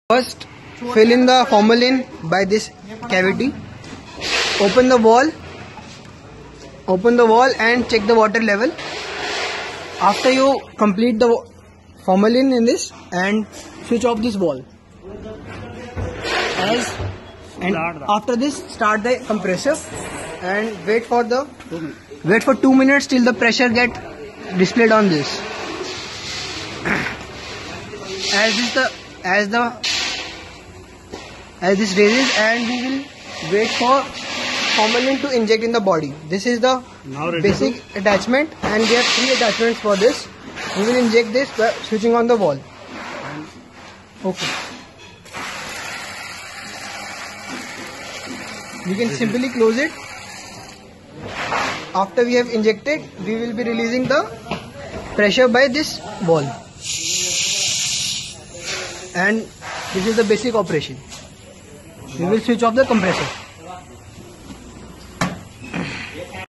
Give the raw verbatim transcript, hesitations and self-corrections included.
First, fill in the formalin by this cavity. Open the wall. Open the wall and check the water level. After you complete the formalin in this, and switch off this wall. As and after this, start the compressor and wait for the wait for two minutes till the pressure get displayed on this. As this the as the as this raises, and we will wait for formalin to inject in the body. This is the basic attachment, and we have three attachments for this. We will inject this by switching on the wall. Okay. We can simply close it. After we have injected, we will be releasing the pressure by this wall. And this is the basic operation. We will switch off the compressor.